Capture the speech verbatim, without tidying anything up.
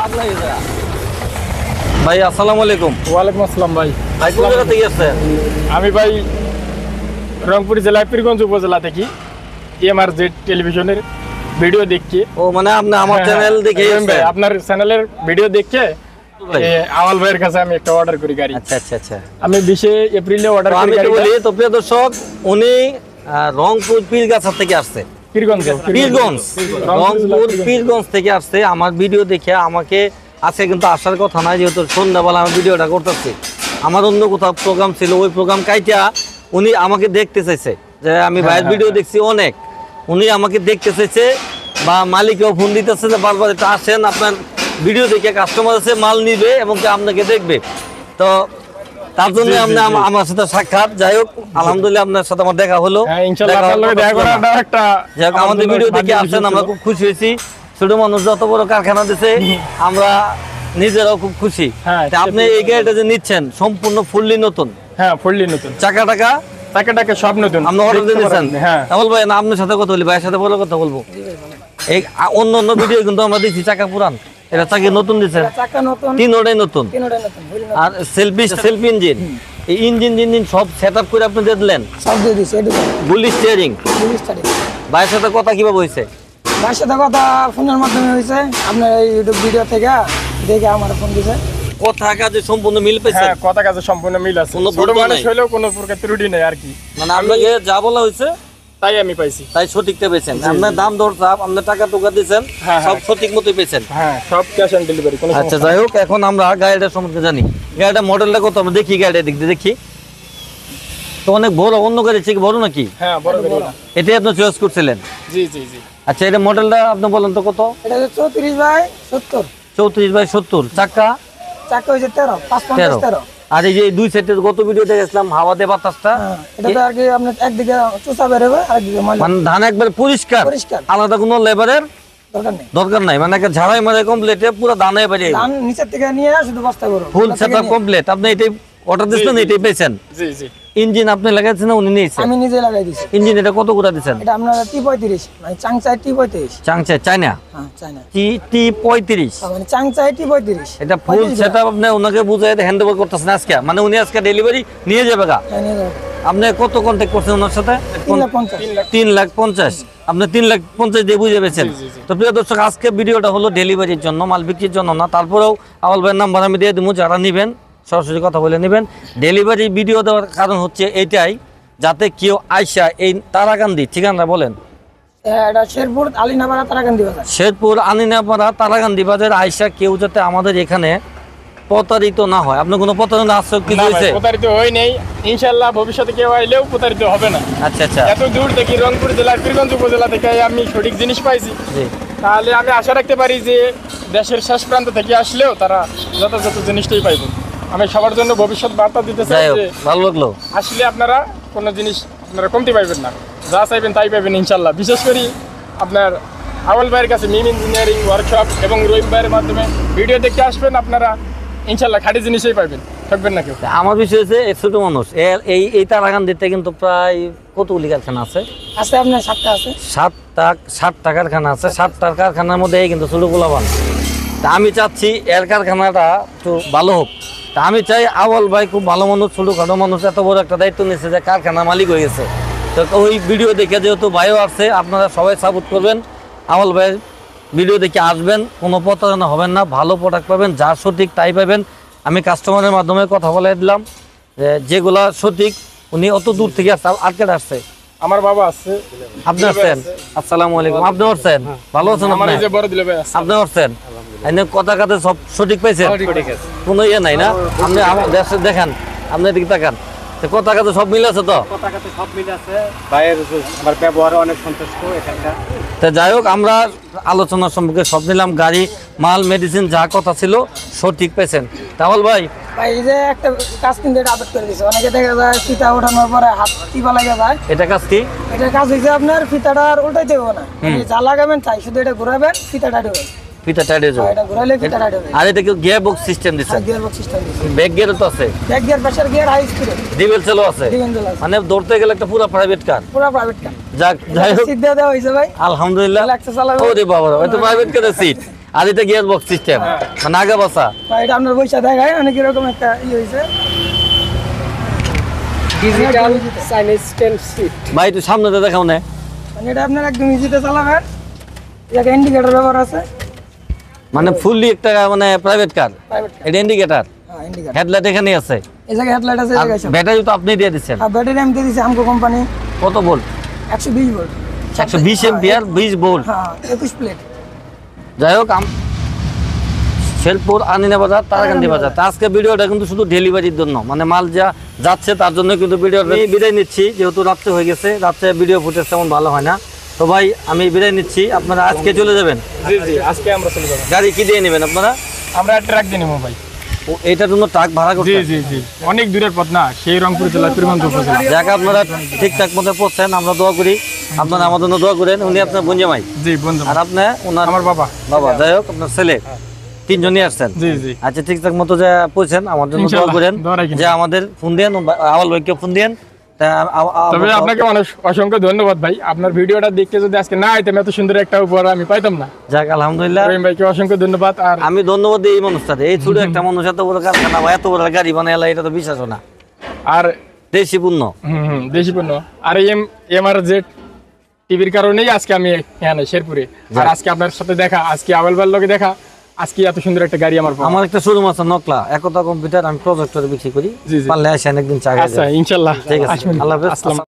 ভাই আসসালামু আলাইকুম। ওয়ালাইকুম আসসালাম ভাই। ভাই কোন জায়গা থেকে আসছেন? আমি ভাই রংপুর জেলা পীরগঞ্জ উপজেলা থেকে এমআর জেড টেলিভিশনের ভিডিও দেখি। ও মানে আপনি আমার চ্যানেল দেখে ভাই আপনার চ্যানেলের ভিডিও দেখে আওয়াল ভাইয়ের কাছে আমি একটা অর্ডার করি গাড়ি। আচ্ছা আচ্ছা আচ্ছা আমি বিশে এপ্রিলে অর্ডার করি গাড়ি। আমি বলি তো প্রিয় দর্শক, উনি রংপুর পীরগাছা থেকে আসছে। পীরগঞ্জ পীরগঞ্জ রংপুর পীরগঞ্জ থেকে আসছে। আমার ভিডিও দেখে আমাকে আজকে কিন্তু আসার কথা নয়, যেহেতু সন্ধ্যাবেলা আমি ভিডিওটা করতেছি। আমার অন্য কোথাও প্রোগ্রাম ছিল, ওই প্রোগ্রাম কাইটা উনি আমাকে দেখতে চাইছে যে আমি ভাইয়ের ভিডিও দেখছি অনেক, উনি আমাকে দেখতে চাইছে বা মালিকও ফোন দিতেছে যে বারবার একটু আসেন, আপনার ভিডিও দেখে কাস্টমার আছে মাল নিবে এবং আপনাকে দেখবে। তো তার জন্য আপনি আমার সাথে সাক্ষাৎ। যাই হোক আলহামদুলিল্লাহ আপনার সাথে আমার দেখা হলো। আমাদের ভিডিও দেখে আসছেন, আমরা খুব খুশি হয়েছি। ছোট মানুষ যত বড় কারখানা দিছে আমরা নিজেরাও খুব খুশি। আপনি এই গাড়িটা যে নিচ্ছেন সম্পূর্ণ ফুললি নতুন? হ্যাঁ ফুললি নতুন। চাকা টাকা চাকা টাকা সব নতুন। আপনি অর্ডার দিয়ে দিয়েছেন? হ্যাঁ। ভাই না আপনার সাথে কথা বলি, ভাইয়ের সাথে বড় কথা বলবো। এই অন্য অন্য ভিডিও কিন্তু আমরা দিচ্ছি চাকা পুরান, এটা চাকা নতুন দিচ্ছেন। তিনোটাই নতুন। আর সেলফি সেলফি ইঞ্জিন, এই ইঞ্জিন ইঞ্জিন সব সেট আপ করে আপনি দিয়ে দিলেন? সব দিয়ে দিছি। গুলি স্টিয়ারিং। ভাইয়ের সাথে কথা কিভাবে হয়েছে? ভাইয়ের সাথে কথা ফোনের মাধ্যমে হয়েছে, আপনার এই ইউটিউব ভিডিও থেকে দেখে আমার ফোন দিয়েছে। কথা কাজে সম্পূর্ণ মিল পেয়েছে? হ্যাঁ কথা কাজে সম্পূর্ণ মিল আছে, ছোট মানুষ হইলেও কোনো প্রকার ত্রুটি নেই আর কি। মানে আপনাকে যা বলা হয়েছে তাই আমি পাইছি, তাই সঠিকটা পেয়েছেন। আপনার দাম দর চাপ, আপনার টাকা টুকা দিয়েছেন, সব সঠিক মতোই পেয়েছেন। হ্যাঁ সব ক্যাশ অন ডেলিভারি। আচ্ছা যাই হোক, এখন আমরা গাড়িটা সম্পর্কে জানি। গাড়িটা মডেলটা কত আমরা দেখি, গাড়িটা দিক দিয়ে দেখি তো অনেক বড়, অন্য গাড়ি থেকে বড় নাকি? হ্যাঁ বড় গাড়ি। এটাই আপনি চয়েস করছিলেন? জি জি জি। আচ্ছা এটা মডেলটা আপনি বলেন তো কত? এটা চৌত্রিশ বাই সত্তর। চৌত্রিশ বাই সত্তর। চাকা? চাকা হয়েছে তেরো, পাঁচ পঞ্চাশ তেরো। আর এই যে দুই সাইডের গত ভিডিওতে গেছিলাম হাওয়া দিয়ে বাতাসটা, এটা তো আর কি আপনার একদিকে চুষা বেরোবে আরেকদিকে ময়লা। মানে ধান একবার পরিষ্কার, আলাদা কোনো লেবারের দরকার নেই দরকার নাই। মানে একটা ঝাড়াই মারে কমপ্লিট, পুরো ধানে বেরে ধান নিচের থেকে নিয়ে শুধু বস্তা করব, ফুল সেটআপ কমপ্লিট। আপনি এটাই অর্ডার দিয়েছেন, এটাই পেয়েছেন? জি জি। ইঞ্জিন আপনি লাগাইছেন না উনি নিয়েছেন? আমি নিজে লাগাই দিয়েছি। ইঞ্জিন এটা কত করে দিয়েছেন? এটা আপনার টি পঁয়ত্রিশ, মানে চাংচাই টি পঁয়ত্রিশ। চাংচাই চায়না? হ্যাঁ চায়না টি টি পঁয়ত্রিশ, মানে চাংচাই টি পঁয়ত্রিশ। এটা ফুল সেটআপ আপনি ওনাকে বুঝাই হ্যান্ড ওভার করতেছেন আজকে, মানে উনি আজকে ডেলিভারি নিয়ে যাবে গা? হ্যাঁ নিয়ে যাবে। আপনি কত কন্ট্যাক্ট করছেন ওনার সাথে? তিন লাখ পঞ্চাশ। তিন লাখ পঞ্চাশ। আপনি তিন লাখ পঞ্চাশ দিয়ে বুঝে পেয়েছেন। তো প্রিয় দর্শক আজকে ভিডিওটা হলো ডেলিভারির জন্য, মাল বিক্রির জন্য না। তারপরেও আওয়াল ভাইয়ের নাম্বার আমি দিয়ে দেবো, যারা নেবেন সরাসরি কথা বলে নেবেন। ডেলিভারি ভিডিও দেওয়ার কারণ হচ্ছে এটাই, যাতে কেউ আইসা এই তারাকান্দি ঠিকানা বলেন? এটা শেরপুর আলিনাপাড়া তারাকান্দি বাজার। শেরপুর আলিনাপাড়া তারাকান্দি বাজার আইসা কেউ যাতে আমাদের এখানে প্রতারিত না হয়। আপনার কোনো প্রতারণা আশ্রয় কিছু হয়েছে? প্রতারিত হই নাই ইনশাআল্লাহ, ভবিষ্যতে কেউ আইলেও প্রতারিত হবে না। আচ্ছা আচ্ছা। এত দূর থেকে রংপুর জেলার পীরগঞ্জ উপজেলা থেকে আমি সঠিক জিনিস পাইছি, তাহলে আমি আশা রাখতে পারি যে দেশের শেষ প্রান্ত থেকে আসলেও তারা যথাযথ জিনিসটাই পাইব। আমি সবার জন্য ভবিষ্যৎ বার্তা দিতে চাই যে ভালো লাগলো, আসলে আপনারা কোনো জিনিস আপনারা কমতি পাইবেন না, যা চাইবেন তাই পাইবেন ইনশাল্লাহ। বিশেষ করে আপনার আওয়াল ভাইয়ের কাছে মিম ইঞ্জিনিয়ারিং ওয়ার্কশপ এবং রহিম ভাইয়ের মাধ্যমে ভিডিও দেখতে আসবেন, আপনারা ইনশাল্লাহ খাঁটি জিনিসই পাইবেন, থাকবেন না কেউ। আমার বিষয় হচ্ছে ছোট মানুষ, এই এই তারাকান্দিতে কিন্তু প্রায় কতগুলি কারখানা আছে? আছে আপনার সাতটা আছে। সাতটা সাতটা কারখানা আছে। সাতটা কারখানার মধ্যে কিন্তু ছোট গোলাবান। তা আমি চাচ্ছি এর কারখানাটা একটু ভালো হোক। তা আমি চাই আওয়াল ভাই খুব ভালো মানুষ, ছোটোখাটো মানুষ, এত বড় একটা দায়িত্ব নিয়েছে যে কারখানা মালিক হয়ে গেছে। তো ওই ভিডিও দেখে যেহেতু ভাইও আসছে, আপনারা সবাই সাপোর্ট করবেন। আওয়াল ভাইয়ের ভিডিও দেখে আসবেন, কোনো প্রতারণা হবেন না, ভালো প্রোডাক্ট পাবেন, যা সঠিক তাই পাবেন। আমি কাস্টমারের মাধ্যমে কথা বলে দিলাম যেগুলা সঠিক। উনি অত দূর থেকে আসছে, আটকে আসছে। আমার বাবা আছে। আপনি আসছেন? আসসালামু আলাইকুম। আপনি আসছেন? ভালো আছেন? আপনি আপনি আসছেন? এনে কথা কাতে সব সঠিক পাইছেন? কোনো ইয়ে নাই না? আপনি আমার দেশে দেখেন, আপনি এদিকে তাকান, কথা কাতে সব মিল আছে তো? কথা কাতে সব মিল আছে। ভাইয়ের আমার ব্যবহারে অনেক সন্তুষ্ট এখানকার। তা যাই হোক আমরা আলোচনা সম্পর্কে সব নিলাম, গাড়ি মাল মেডিসিন যা কথা ছিল সঠিক পেয়েছেন। তাহলে ভাই ভাই এই যে একটা কাজ কিন্তু এটা আপডেট করে দিয়েছে, অনেকে দেখা যায় ফিতা ওঠানোর পরে হাত টিপা লাগে যায়। এটা কাজ কি? এটা কাজ হয়েছে আপনার ফিতাটা আর উল্টাইতে হবে না, যা লাগাবেন তাই, শুধু এটা ঘোরাবেন ফিতাটা ঢুকবে, ফিতা টাইট হয়ে যাবে। এটা ঘোরালে ফিতাটা ঢুকবে। আর এটা কি গিয়ার বক্স সিস্টেম দিছে? গিয়ার বক্স সিস্টেম দিছে। ব্যাক গিয়ার তো আছে? Back gear, pressure gear, high speed, ডিভেল সেলও আছে। ডিভেল সেল আছে। মানে ধরতে গেলে একটা পুরো প্রাইভেট কার, পুরো প্রাইভেট কার। যাক যাই হোক সিট দেওয়া দেওয়া হইছে ভাই, আলহামদুলিল্লাহ। রিল্যাক্সে চালাবেন। ওরে বাবা, এটা প্রাইভেট কারের সিট। আর এটা গিয়ার বক্স সিস্টেম মানে আগে বসা। বা এটা আপনার পয়সা দেখায় অনেক এরকম একটা ই হয়েছে ডিজিটাল চাইনিজ টেন সিট। ভাই একটু সামনে দিয়ে দেখাও না। মানে এটা আপনার একদম ইজিতে চালাবেন, এটাকে ইন্ডিকেটর ব্যবহার আছে। মানে ফুললি একটা মানে প্রাইভেট কার, প্রাইভেট এটা ইন্ডিকেটর, হ্যাঁ ইন্ডিকেটর। হেডলাইট এখানে আছে, এই জায়গায় হেডলাইট আছে, এই জায়গায় সব। ব্যাটারি তো আপনি দিয়ে দিচ্ছেন। আর ব্যাটারি আমি দিয়ে দিয়েছি আমকো কোম্পানি কত ভোল্ট? একশো বিশ ভোল্ট। একশো বিশ এম্পিয়ার, বিশ ভোল্ট। হ্যাঁ একুশ প্লেট। যাই হোক, আম শেরপুর আনিনা বাজার, তারাকান্দি বাজার। তা আজকে ভিডিওটা কিন্তু শুধু ডেলিভারির জন্য, মানে মাল যা যাচ্ছে তার জন্য কিন্তু ভিডিওটা আমি বিদায় নিচ্ছি, যেহেতু রাত্রে হয়ে গেছে, রাত্রে ভিডিও ফুটেজ তেমন ভালো হয় না। তো ভাই আমি বিদায় নিচ্ছি, আপনারা আজকে চলে যাবেন? জি জি, আজকে আমরা চলে যাবো। গাড়ি কি দিয়ে নেবেন আপনারা? আমরা ট্রাক দিয়ে নেবো ভাই। ও, এইটার জন্য ট্রাক ভাড়া জি করতে? জি জি, অনেক দূরের পথ না, সেই রংপুর জেলার পীরগঞ্জ উপজেলা। যাক, আপনারা ঠিকঠাক মতো পড়ছেন, আমরা দোয়া করি, আপনারা আমার জন্য দোয়া করেন। উনি আপনার বঞ্জামাই, জি বন্ধু, আর আপনি ওনার আমার বাবা। বাবা। যাই হোক, আপনার ছেলে, তিনজনই আসছেন। জি জি, আচ্ছা, ঠিকঠাক মতো যা পৌঁছেন, আমার জন্য দোয়া ইনশাআল্লাহ, করেন, দোয়া রাখেন। যে আমাদের ফোন দেন, আওয়াল ভাইকে ফোন দেন। তা আ- আ- তবে আপনাকে অনেক অসংখ্য ধন্যবাদ ভাই, আপনার ভিডিওটা দেখতে যদি আজকে না আইতাম এত সুন্দর একটা উপহার আমি পাইতাম না। যাক, আলহামদুলিল্লাহ। রহিম ভাইকে অসংখ্য ধন্যবাদ। আর আমি ধন্যবাদ দিই এই মানুষটাকে, এই ছোট একটা মানুষ এত বড় কারখানা বা এত বড় গাড়ি বানাইলা, এটা তো বিশ্বাস না, আর দেশি পূর্ণ। হুম হুম, দেশি পণ্য। আর এম এম আর জেড টিভির কারণেই আজকে আমি এখানে শেরপুরে, আর আজকে আপনার সাথে দেখা, আজকে আওয়াল ভাইয়ের লগে দেখা, আজকে এত সুন্দর একটা গাড়ি আমার পাওয়া। আমার একটা শোরুম আছে নকলা, একতা কম্পিউটার, আমি প্রজেক্টরে বিক্রি করি, জি, জি। পারলে আসেন একদিন চা খাই আচ্ছা যাবেন। ইনশাল্লাহ, ঠিক আছে, আসবেন। আল্লাহ হাফেজ। আসসালামু